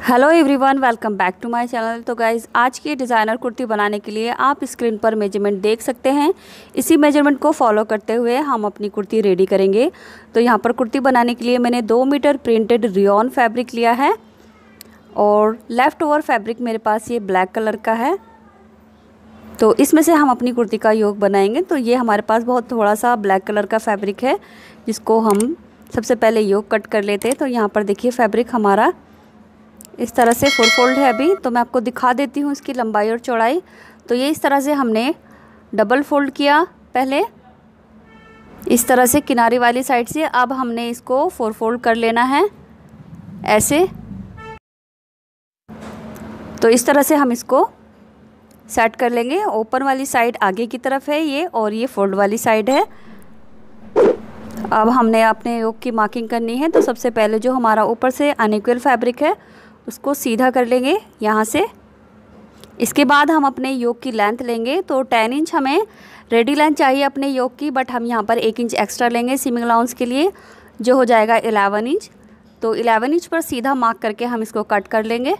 Hello everyone, welcome back to my channel. तो guys, आज की डिज़ाइनर कुर्ती बनाने के लिए आप स्क्रीन पर मेजरमेंट देख सकते हैं। इसी मेजरमेंट को फॉलो करते हुए हम अपनी कुर्ती रेडी करेंगे। तो यहाँ पर कुर्ती बनाने के लिए मैंने 2 मीटर प्रिंटेड रियॉन फैब्रिक लिया है और लेफ़्ट ओवर फैब्रिक मेरे पास ये ब्लैक कलर का है। तो इसमें से हम अपनी कुर्ती का योग बनाएंगे। तो ये हमारे पास बहुत थोड़ा सा ब्लैक कलर का फैब्रिक है, जिसको हम सबसे पहले योग कट कर लेते हैं। तो यहाँ पर देखिए, फैब्रिक हमारा इस तरह से 4 फोल्ड है। अभी तो मैं आपको दिखा देती हूँ इसकी लंबाई और चौड़ाई। तो ये इस तरह से हमने डबल फोल्ड किया पहले, इस तरह से किनारे वाली साइड से। अब हमने इसको 4 फोल्ड कर लेना है ऐसे। तो इस तरह से हम इसको सेट कर लेंगे। ओपन वाली साइड आगे की तरफ है ये, और ये फोल्ड वाली साइड है। अब हमने अपने योग की मार्किंग करनी है। तो सबसे पहले जो हमारा ऊपर से अनइक्वल फैब्रिक है उसको सीधा कर लेंगे यहाँ से। इसके बाद हम अपने योग की लेंथ लेंगे। तो 10 इंच हमें रेडी लेंथ चाहिए अपने योग की, बट हम यहाँ पर 1 इंच एक्स्ट्रा लेंगे सीमिंग अलाउंस के लिए, जो हो जाएगा 11 इंच। तो 11 इंच पर सीधा मार्क करके हम इसको कट कर लेंगे।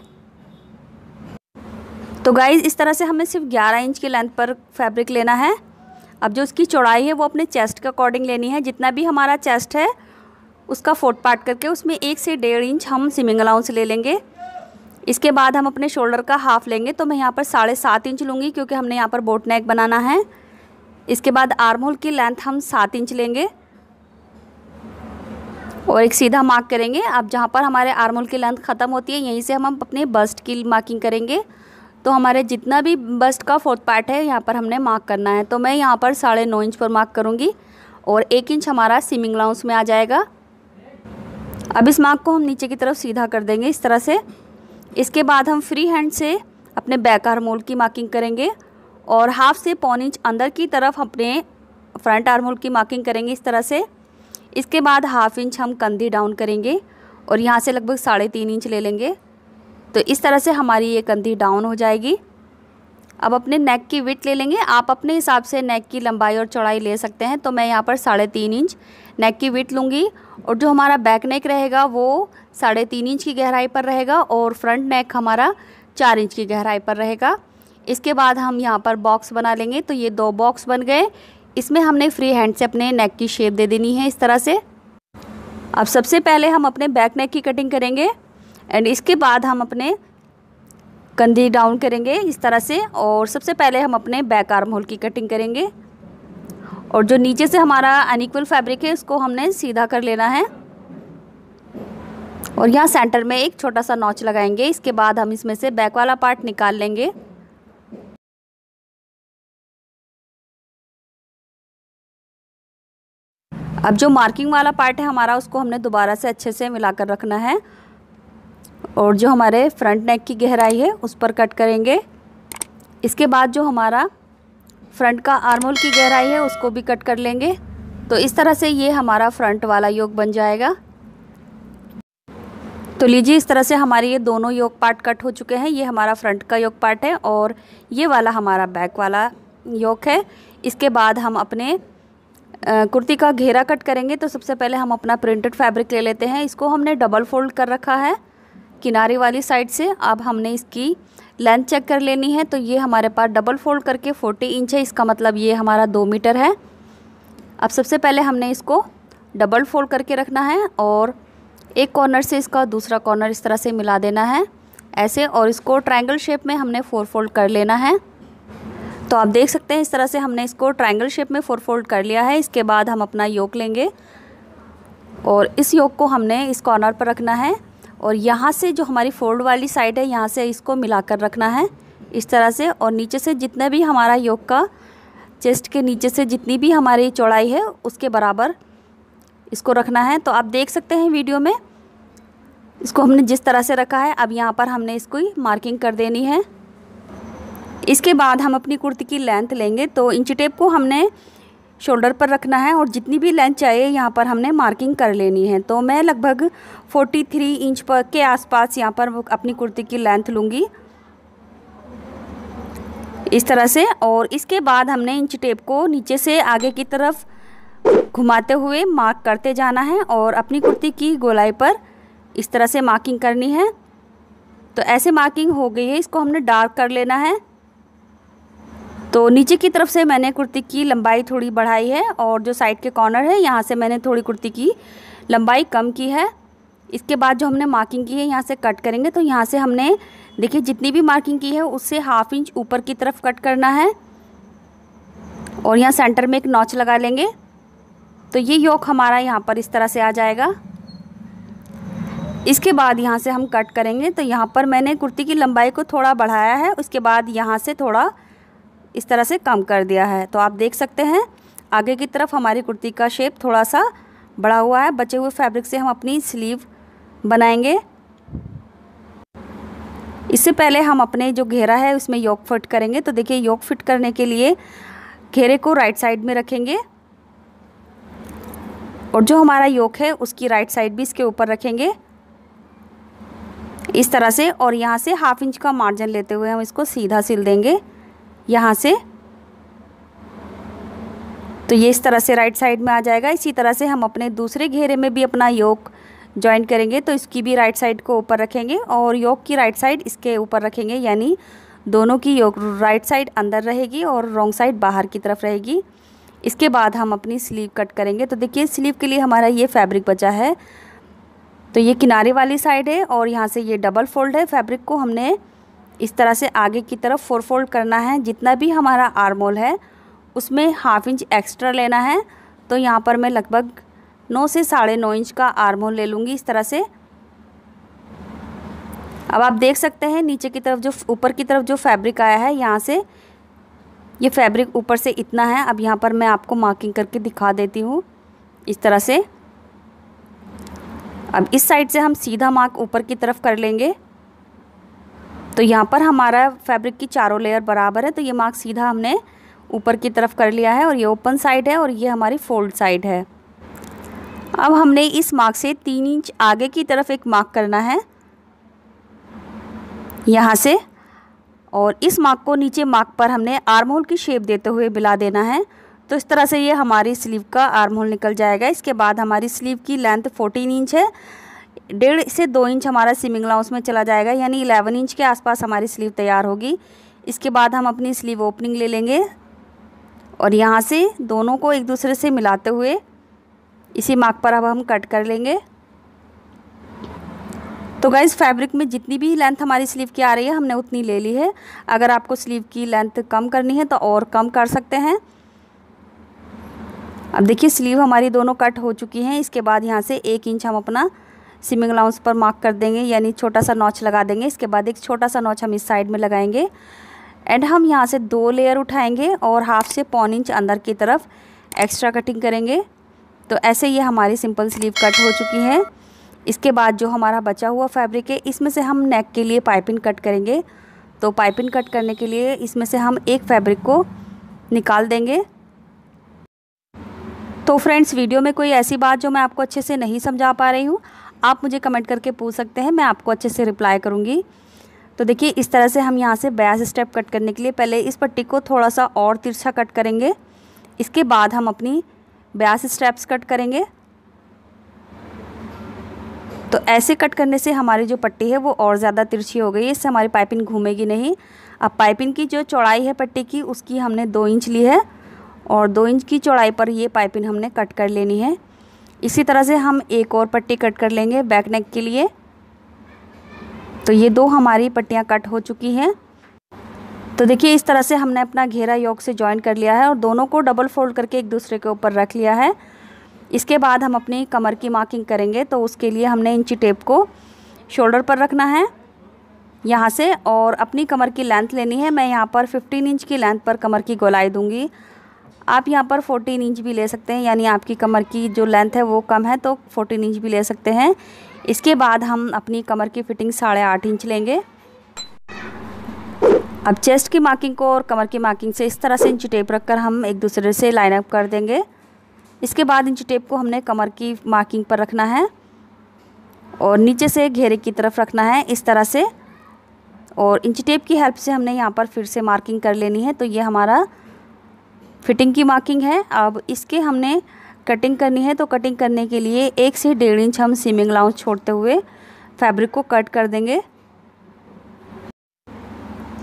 तो गाइज़, इस तरह से हमें सिर्फ 11 इंच की लेंथ पर फैब्रिक लेना है। अब जो उसकी चौड़ाई है वो अपने चेस्ट के अकॉर्डिंग लेनी है। जितना भी हमारा चेस्ट है उसका 4 पार्ट करके उसमें 1 से 1.5 इंच हम सीमिंग अलाउंस ले लेंगे। इसके बाद हम अपने शोल्डर का हाफ लेंगे। तो मैं यहाँ पर 7.5 इंच लूँगी, क्योंकि हमने यहाँ पर बोट नेक बनाना है। इसके बाद आर्म होल की लेंथ हम 7 इंच लेंगे और एक सीधा मार्क करेंगे। अब जहाँ पर हमारे आर्म होल की लेंथ ख़त्म होती है, यहीं से हम अपने बस्ट की मार्किंग करेंगे। तो हमारे जितना भी बस्ट का 4th पार्ट है यहाँ पर हमने मार्क करना है। तो मैं यहाँ पर 9.5 इंच पर मार्क करूँगी और 1 इंच हमारा सीमिंग अलाउंस में आ जाएगा। अब इस मार्क को हम नीचे की तरफ सीधा कर देंगे इस तरह से। इसके बाद हम फ्री हैंड से अपने बैक आर्म होल की मार्किंग करेंगे और हाफ से 1.25 इंच अंदर की तरफ अपने फ्रंट आर्म होल की मार्किंग करेंगे इस तरह से। इसके बाद हाफ इंच हम कंधी डाउन करेंगे और यहाँ से लगभग 3.5 इंच ले लेंगे। तो इस तरह से हमारी ये कंधी डाउन हो जाएगी। अब अपने नेक की विड्थ ले लेंगे। आप अपने हिसाब से नेक की लंबाई और चौड़ाई ले सकते हैं। तो मैं यहाँ पर 3.5 इंच नेक की विड्थ लूँगी और जो हमारा बैक नेक रहेगा वो 3.5 इंच की गहराई पर रहेगा और फ्रंट नेक हमारा 4 इंच की गहराई पर रहेगा। इसके बाद हम यहाँ पर बॉक्स बना लेंगे। तो ये 2 बॉक्स बन गए। इसमें हमने फ्री हैंड से अपने नेक की शेप दे देनी है इस तरह से। अब सबसे पहले हम अपने बैक नेक की कटिंग करेंगे एंड इसके बाद हम अपने कंधी डाउन करेंगे इस तरह से। और सबसे पहले हम अपने बैक आर्म होल की कटिंग करेंगे और जो नीचे से हमारा अनइक्वल फैब्रिक है उसको हमने सीधा कर लेना है और यहाँ सेंटर में एक छोटा सा नॉच लगाएंगे। इसके बाद हम इसमें से बैक वाला पार्ट निकाल लेंगे। अब जो मार्किंग वाला पार्ट है हमारा, उसको हमने दोबारा से अच्छे से मिलाकर रखना है और जो हमारे फ्रंट नेक की गहराई है उस पर कट करेंगे। इसके बाद जो हमारा फ्रंट का आर्म होल की गहराई है उसको भी कट कर लेंगे। तो इस तरह से ये हमारा फ्रंट वाला योग बन जाएगा। तो लीजिए, इस तरह से हमारे ये दोनों योग पार्ट कट हो चुके हैं। ये हमारा फ्रंट का योग पार्ट है और ये वाला हमारा बैक वाला योग है। इसके बाद हम अपने कुर्ती का घेरा कट करेंगे। तो सबसे पहले हम अपना प्रिंटेड फैब्रिक ले लेते हैं। इसको हमने डबल फोल्ड कर रखा है किनारे वाली साइड से। अब हमने इसकी लेंथ चेक कर लेनी है। तो ये हमारे पास डबल फोल्ड करके 40 इंच है। इसका मतलब ये हमारा 2 मीटर है। अब सबसे पहले हमने इसको डबल फोल्ड करके रखना है और एक कॉर्नर से इसका दूसरा कॉर्नर इस तरह से मिला देना है ऐसे, और इसको ट्रायंगल शेप में हमने 4 फोल्ड कर लेना है। तो आप देख सकते हैं इस तरह से हमने इसको ट्रायंगल शेप में 4 फोल्ड कर लिया है। इसके बाद हम अपना योक लेंगे और इस योक को हमने इस कॉर्नर पर रखना है और यहाँ से जो हमारी फोल्ड वाली साइड है यहाँ से इसको मिलाकर रखना है इस तरह से। और नीचे से जितना भी हमारा योक का चेस्ट के नीचे से जितनी भी हमारी चौड़ाई है उसके बराबर इसको रखना है। तो आप देख सकते हैं वीडियो में इसको हमने जिस तरह से रखा है। अब यहाँ पर हमने इसको मार्किंग कर देनी है। इसके बाद हम अपनी कुर्ती की लेंथ लेंगे। तो इंची टेप को हमने शोल्डर पर रखना है और जितनी भी लेंथ चाहिए यहाँ पर हमने मार्किंग कर लेनी है। तो मैं लगभग 43 इंच पर के आसपास यहाँ पर अपनी कुर्ती की लेंथ लूँगी इस तरह से। और इसके बाद हमने इंच टेप को नीचे से आगे की तरफ घुमाते हुए मार्क करते जाना है और अपनी कुर्ती की गोलाई पर इस तरह से मार्किंग करनी है। तो ऐसे मार्किंग हो गई है, इसको हमने डार्क कर लेना है। तो नीचे की तरफ से मैंने कुर्ती की लंबाई थोड़ी बढ़ाई है और जो साइड के कॉर्नर है यहाँ से मैंने थोड़ी कुर्ती की लंबाई कम की है। इसके बाद जो हमने मार्किंग की है यहाँ से कट करेंगे। तो यहाँ से हमने देखिए जितनी भी मार्किंग की है उससे ½ इंच ऊपर की तरफ कट करना है और यहाँ सेंटर में एक नॉच लगा लेंगे। तो ये योक हमारा यहाँ पर इस तरह से आ जाएगा। इसके बाद यहाँ से हम कट करेंगे। तो यहाँ पर मैंने कुर्ती की लंबाई को थोड़ा बढ़ाया है, उसके बाद यहाँ से थोड़ा इस तरह से कम कर दिया है। तो आप देख सकते हैं आगे की तरफ हमारी कुर्ती का शेप थोड़ा सा बढ़ा हुआ है। बचे हुए फैब्रिक से हम अपनी स्लीव बनाएंगे। इससे पहले हम अपने जो घेरा है उसमें योक फिट करेंगे। तो देखिए योक फिट करने के लिए घेरे को राइट साइड में रखेंगे और जो हमारा योक है उसकी राइट साइड भी इसके ऊपर रखेंगे इस तरह से। और यहाँ से ½ इंच का मार्जिन लेते हुए हम इसको सीधा सिल देंगे यहाँ से। तो ये इस तरह से राइट साइड में आ जाएगा। इसी तरह से हम अपने दूसरे घेरे में भी अपना योक जॉइन करेंगे। तो इसकी भी राइट साइड को ऊपर रखेंगे और योक की राइट साइड इसके ऊपर रखेंगे, यानी दोनों की योक राइट साइड अंदर रहेगी और रॉन्ग साइड बाहर की तरफ रहेगी। इसके बाद हम अपनी स्लीव कट करेंगे। तो देखिए स्लीव के लिए हमारा ये फैब्रिक बचा है। तो ये किनारे वाली साइड है और यहाँ से ये डबल फोल्ड है। फैब्रिक को हमने इस तरह से आगे की तरफ 4 फोल्ड करना है। जितना भी हमारा आर्म होल है उसमें ½ इंच एक्स्ट्रा लेना है। तो यहाँ पर मैं लगभग 9 से 9.5 इंच का आर्म होल ले लूँगी इस तरह से। अब आप देख सकते हैं नीचे की तरफ जो ऊपर की तरफ जो फैब्रिक आया है, यहाँ से ये फैब्रिक ऊपर से इतना है। अब यहाँ पर मैं आपको मार्किंग करके दिखा देती हूँ इस तरह से। अब इस साइड से हम सीधा मार्क ऊपर की तरफ कर लेंगे। तो यहाँ पर हमारा फैब्रिक की चारों लेयर बराबर है। तो ये मार्क सीधा हमने ऊपर की तरफ कर लिया है और ये ओपन साइड है और ये हमारी फोल्ड साइड है। अब हमने इस मार्क से 3 इंच आगे की तरफ एक मार्क करना है यहाँ से, और इस मार्क को नीचे मार्क पर हमने आर्म होल की शेप देते हुए मिला देना है। तो इस तरह से ये हमारी स्लीव का आर्म होल निकल जाएगा। इसके बाद हमारी स्लीव की लेंथ 14 इंच है। 1.5 से 2 इंच हमारा सीमिंग अलाउंस में चला जाएगा, यानी 11 इंच के आसपास हमारी स्लीव तैयार होगी। इसके बाद हम अपनी स्लीव ओपनिंग ले लेंगे और यहाँ से दोनों को एक दूसरे से मिलाते हुए इसी मार्क पर अब हम कट कर लेंगे। तो गाइस फैब्रिक में जितनी भी लेंथ हमारी स्लीव की आ रही है हमने उतनी ले ली है। अगर आपको स्लीव की लेंथ कम करनी है तो और कम कर सकते हैं। अब देखिए स्लीव हमारी दोनों कट हो चुकी हैं। इसके बाद यहाँ से 1 इंच हम अपना सीमिंग अलाउंस पर मार्क कर देंगे, यानी छोटा सा नॉच लगा देंगे। इसके बाद एक छोटा सा नॉच हम इस साइड में लगाएंगे एंड हम यहाँ से 2 लेयर उठाएंगे और ½ से पौन इंच अंदर की तरफ एक्स्ट्रा कटिंग करेंगे। तो ऐसे ये हमारी सिंपल स्लीव कट हो चुकी है। इसके बाद जो हमारा बचा हुआ फैब्रिक है इसमें से हम नेक के लिए पाइपिंग कट करेंगे। तो पाइपिंग कट करने के लिए इसमें से हम एक फैब्रिक को निकाल देंगे। तो फ्रेंड्स वीडियो में कोई ऐसी बात जो मैं आपको अच्छे से नहीं समझा पा रही हूँ, आप मुझे कमेंट करके पूछ सकते हैं, मैं आपको अच्छे से रिप्लाई करूँगी। तो देखिए इस तरह से हम यहाँ से 42 स्टेप कट करने के लिए पहले इस पट्टी को थोड़ा सा और तिरछा कट करेंगे। इसके बाद हम अपनी 42 स्टेप्स कट करेंगे। तो ऐसे कट करने से हमारी जो पट्टी है वो और ज़्यादा तिरछी हो गई है, इससे हमारी पाइपिंग घूमेगी नहीं। अब पाइपिंग की जो चौड़ाई है पट्टी की उसकी हमने 2 इंच ली है और 2 इंच की चौड़ाई पर ये पाइपिंग हमने कट कर लेनी है। इसी तरह से हम एक और पट्टी कट कर लेंगे बैक नेक के लिए। तो ये 2 हमारी पट्टियाँ कट हो चुकी हैं। तो देखिए इस तरह से हमने अपना घेरा योक से जॉइन कर लिया है और दोनों को डबल फोल्ड करके एक दूसरे के ऊपर रख लिया है। इसके बाद हम अपनी कमर की मार्किंग करेंगे। तो उसके लिए हमने इंची टेप को शोल्डर पर रखना है यहाँ से और अपनी कमर की लेंथ लेनी है। मैं यहाँ पर 15 इंच की लेंथ पर कमर की गोलाई दूंगी। आप यहाँ पर 14 इंच भी ले सकते हैं, यानी आपकी कमर की जो लेंथ है वो कम है तो 14 इंच भी ले सकते हैं। इसके बाद हम अपनी कमर की फिटिंग 8.5 इंच लेंगे। अब चेस्ट की मार्किंग को और कमर की मार्किंग से इस तरह से इंची टेप रखकर हम एक दूसरे से लाइन अप कर देंगे। इसके बाद इंची टेप को हमने कमर की मार्किंग पर रखना है और नीचे से घेरे की तरफ रखना है इस तरह से, और इंची टेप की हेल्प से हमने यहाँ पर फिर से मार्किंग कर लेनी है। तो ये हमारा फिटिंग की मार्किंग है। अब इसके हमने कटिंग करनी है। तो कटिंग करने के लिए 1 से 1.5 इंच हम सीमिंग अलाउंस छोड़ते हुए फैब्रिक को कट कर देंगे।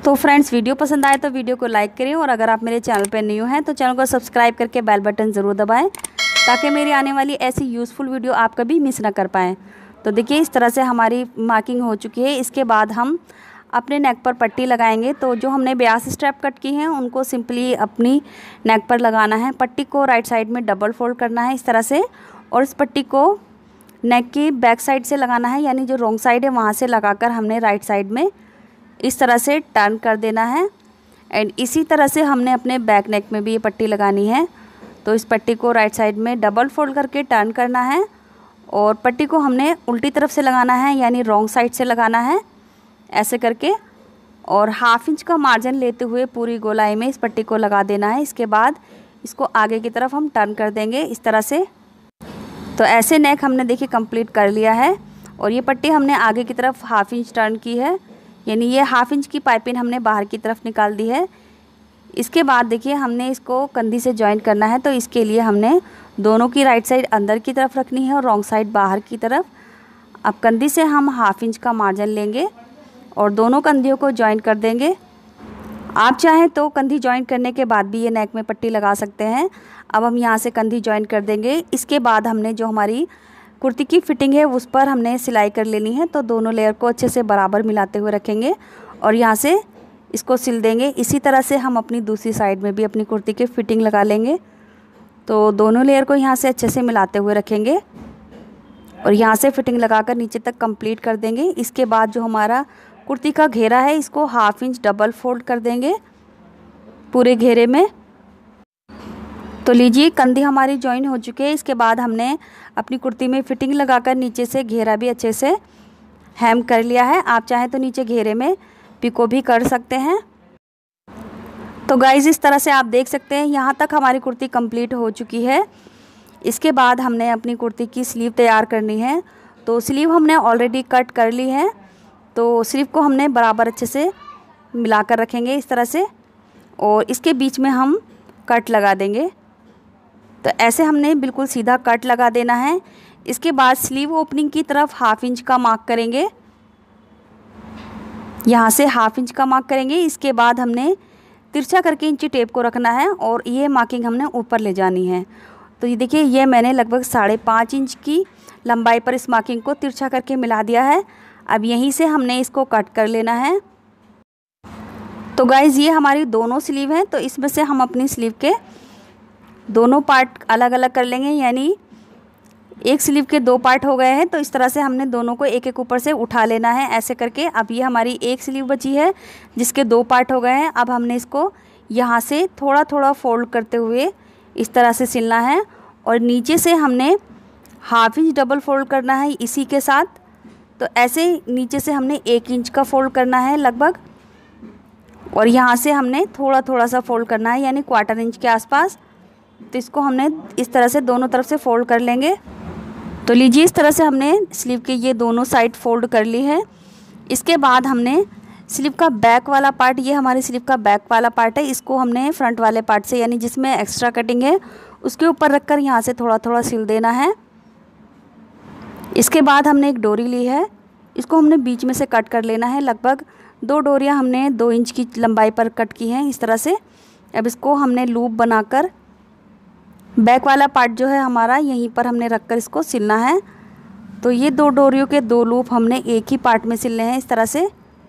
तो फ्रेंड्स, वीडियो पसंद आए तो वीडियो को लाइक करें, और अगर आप मेरे चैनल पर न्यू हैं तो चैनल को सब्सक्राइब करके बेल बटन ज़रूर दबाएं, ताकि मेरी आने वाली ऐसी यूज़फुल वीडियो आप कभी मिस ना कर पाएँ। तो देखिए, इस तरह से हमारी मार्किंग हो चुकी है। इसके बाद हम अपने नेक पर पट्टी लगाएंगे। तो जो हमने 82 स्टेप कट की हैं उनको सिंपली अपनी नेक पर लगाना है। पट्टी को राइट साइड में डबल फोल्ड करना है इस तरह से, और इस पट्टी को नेक की बैक साइड से लगाना है, यानी जो रॉन्ग साइड है वहाँ से लगाकर हमने राइट साइड में इस तरह से टर्न कर देना है। एंड इसी तरह से हमने अपने बैक नेक में भी ये पट्टी लगानी है। तो इस पट्टी को राइट साइड में डबल फोल्ड करके टर्न करना है, और पट्टी को हमने उल्टी तरफ से लगाना है, यानी रॉन्ग साइड से लगाना है ऐसे करके, और 1/2 इंच का मार्जिन लेते हुए पूरी गोलाई में इस पट्टी को लगा देना है। इसके बाद इसको आगे की तरफ हम टर्न कर देंगे इस तरह से। तो ऐसे नेक हमने देखिए कंप्लीट कर लिया है, और ये पट्टी हमने आगे की तरफ 1/2 इंच टर्न की है, यानी ये 1/2 इंच की पाइपिंग हमने बाहर की तरफ निकाल दी है। इसके बाद देखिए हमने इसको कंधी से जॉइंट करना है। तो इसके लिए हमने दोनों की राइट साइड अंदर की तरफ रखनी है और रॉन्ग साइड बाहर की तरफ। अब कंधी से हम 1/2 इंच का मार्जिन लेंगे और दोनों कंधियों को जॉइंट कर देंगे। आप चाहें तो कंधी जॉइंट करने के बाद भी ये नेक में पट्टी लगा सकते हैं। अब हम यहाँ से कंधी जॉइंट कर देंगे। इसके बाद हमने जो हमारी कुर्ती की फिटिंग है उस पर हमने सिलाई कर लेनी है। तो दोनों लेयर को अच्छे से बराबर मिलाते हुए रखेंगे और यहाँ से इसको सिल देंगे। इसी तरह से हम अपनी दूसरी साइड में भी अपनी कुर्ती की फिटिंग लगा लेंगे। तो दोनों लेयर को यहाँ से अच्छे से मिलाते हुए रखेंगे और यहाँ से फिटिंग लगाकर नीचे तक कंप्लीट कर देंगे। इसके बाद जो हमारा कुर्ती का घेरा है इसको 1/2 इंच डबल फोल्ड कर देंगे पूरे घेरे में। तो लीजिए, कंधी हमारी जॉइन हो चुकी है। इसके बाद हमने अपनी कुर्ती में फिटिंग लगाकर नीचे से घेरा भी अच्छे से हेम कर लिया है। आप चाहें तो नीचे घेरे में पिको भी कर सकते हैं। तो गाइज, इस तरह से आप देख सकते हैं यहाँ तक हमारी कुर्ती कंप्लीट हो चुकी है। इसके बाद हमने अपनी कुर्ती की स्लीव तैयार करनी है। तो स्लीव हमने ऑलरेडी कट कर ली है। तो स्लीव को हमने बराबर अच्छे से मिला कर रखेंगे इस तरह से, और इसके बीच में हम कट लगा देंगे। तो ऐसे हमने बिल्कुल सीधा कट लगा देना है। इसके बाद स्लीव ओपनिंग की तरफ 1/2 इंच का मार्क करेंगे, यहाँ से 1/2 इंच का मार्क करेंगे। इसके बाद हमने तिरछा करके इंची टेप को रखना है और ये मार्किंग हमने ऊपर ले जानी है। तो ये देखिए, ये मैंने लगभग 5.5 इंच की लंबाई पर इस मार्किंग को तिरछा करके मिला दिया है। अब यहीं से हमने इसको कट कर लेना है। तो गाइज़, ये हमारी दोनों स्लीव हैं। तो इसमें से हम अपनी स्लीव के दोनों पार्ट अलग अलग कर लेंगे, यानी एक स्लीव के 2 पार्ट हो गए हैं। तो इस तरह से हमने दोनों को एक एक ऊपर से उठा लेना है ऐसे करके। अब ये हमारी एक स्लीव बची है जिसके 2 पार्ट हो गए हैं। अब हमने इसको यहाँ से थोड़ा थोड़ा फोल्ड करते हुए इस तरह से सिलना है, और नीचे से हमने 1/2 इंच डबल फोल्ड करना है इसी के साथ। तो ऐसे नीचे से हमने 1 इंच का फोल्ड करना है लगभग, और यहाँ से हमने थोड़ा थोड़ा सा फोल्ड करना है, यानी 1/4 इंच के आसपास। तो इसको हमने इस तरह से दोनों तरफ से फोल्ड कर लेंगे। तो लीजिए, इस तरह से हमने स्लीव के ये दोनों साइड फोल्ड कर ली है। इसके बाद हमने स्लीव का बैक वाला पार्ट, ये हमारी स्लीव का बैक वाला पार्ट है, इसको हमने फ्रंट वाले पार्ट से, यानी जिसमें एक्स्ट्रा कटिंग है उसके ऊपर रखकर यहाँ से थोड़ा थोड़ा सिल देना है। इसके बाद हमने एक डोरी ली है, इसको हमने बीच में से कट कर लेना है। लगभग 2 डोरियाँ हमने 2 इंच की लंबाई पर कट की हैं इस तरह से। अब इसको हमने लूप बनाकर बैक वाला पार्ट जो है हमारा, यहीं पर हमने रखकर इसको सिलना है। तो ये 2 डोरियों के 2 लूप हमने एक ही पार्ट में सिलने हैं इस तरह से।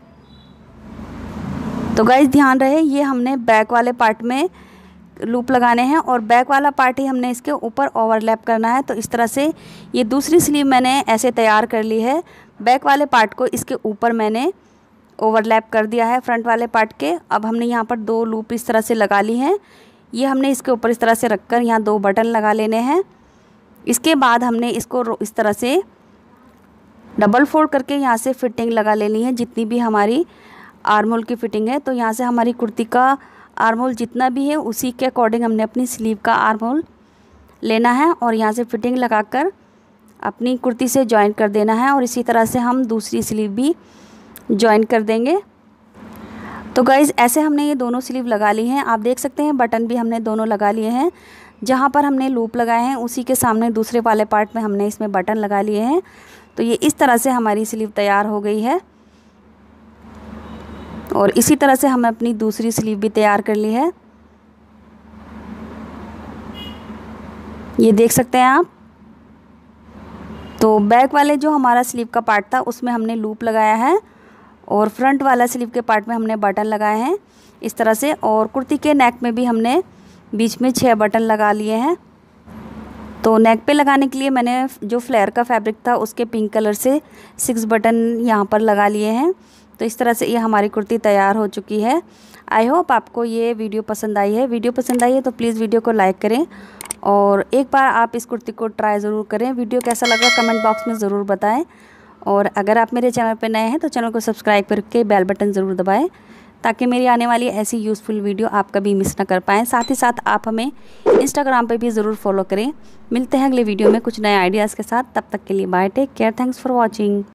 तो गाइस, ध्यान रहे, ये हमने बैक वाले पार्ट में लूप लगाने हैं और बैक वाला पार्ट ही हमने इसके ऊपर ओवरलैप करना है। तो इस तरह से ये दूसरी स्लीव मैंने ऐसे तैयार कर ली है। बैक वाले पार्ट को इसके ऊपर मैंने ओवरलैप कर दिया है फ्रंट वाले पार्ट के। अब हमने यहाँ पर 2 लूप इस तरह से लगा ली हैं। ये हमने इसके ऊपर इस तरह से रखकर यहाँ 2 बटन लगा लेने हैं। इसके बाद हमने इसको इस तरह से डबल फोल्ड करके यहाँ से फिटिंग लगा लेनी है, जितनी भी हमारी आर्म होल की फ़िटिंग है। तो यहाँ से हमारी कुर्ती का आर्म होल जितना भी है उसी के अकॉर्डिंग हमने अपनी स्लीव का आर्म होल लेना है और यहाँ से फिटिंग लगाकर अपनी कुर्ती से जॉइन कर देना है। और इसी तरह से हम दूसरी स्लीव भी जॉइन कर देंगे। तो गाइज़, ऐसे हमने ये दोनों स्लीव लगा ली हैं। आप देख सकते हैं बटन भी हमने दोनों लगा लिए हैं। जहाँ पर हमने लूप लगाए हैं उसी के सामने दूसरे वाले पार्ट में हमने इसमें बटन लगा लिए हैं। तो ये इस तरह से हमारी स्लीव तैयार हो गई है। और इसी तरह से हमने अपनी दूसरी स्लीव भी तैयार कर ली है। ये देख सकते हैं आप। तो बैक वाले जो हमारा स्लीव का पार्ट था उसमें हमने लूप लगाया है और फ्रंट वाला स्लीव के पार्ट में हमने बटन लगाए हैं इस तरह से। और कुर्ती के नेक में भी हमने बीच में 6 बटन लगा लिए हैं। तो नेक पे लगाने के लिए मैंने जो फ्लेयर का फैब्रिक था उसके पिंक कलर से 6 बटन यहाँ पर लगा लिए हैं। तो इस तरह से ये हमारी कुर्ती तैयार हो चुकी है। आई होप आपको ये वीडियो पसंद आई है। वीडियो पसंद आई है तो प्लीज़ वीडियो को लाइक करें और एक बार आप इस कुर्ती को ट्राई ज़रूर करें। वीडियो कैसा लगा कमेंट बॉक्स में ज़रूर बताएं। और अगर आप मेरे चैनल पर नए हैं तो चैनल को सब्सक्राइब करके बेल बटन ज़रूर दबाएं ताकि मेरी आने वाली ऐसी यूज़फुल वीडियो आप कभी मिस ना कर पाएँ। साथ ही साथ आप हमें इंस्टाग्राम पे भी ज़रूर फॉलो करें। मिलते हैं अगले वीडियो में कुछ नए आइडियाज़ के साथ। तब तक के लिए bye, take care, thanks for watching.